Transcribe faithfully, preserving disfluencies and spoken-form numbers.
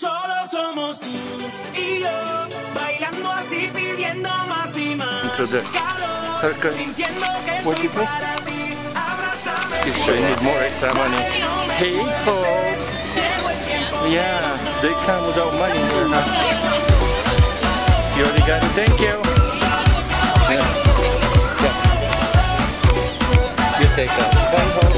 Solo somos tú y yo, bailando así, pidiendo más y más. Into the circus. What is it? If you need more extra money. Hey ho! Yeah, they come without money. You already got it, thank you. Yeah. Yeah. You take us. Bye ho.